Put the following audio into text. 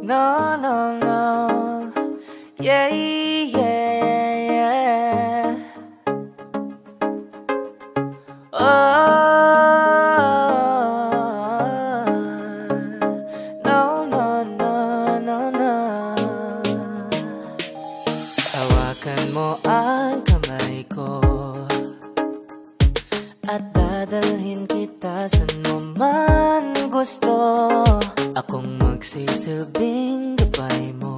No, no, no. Yeah, yeah, yeah. Oh, no, no, no, no, no. Hawakan mo ang kamay ko at dadalhin kita saan mo man gusto. Akong magsisilbing gabay mo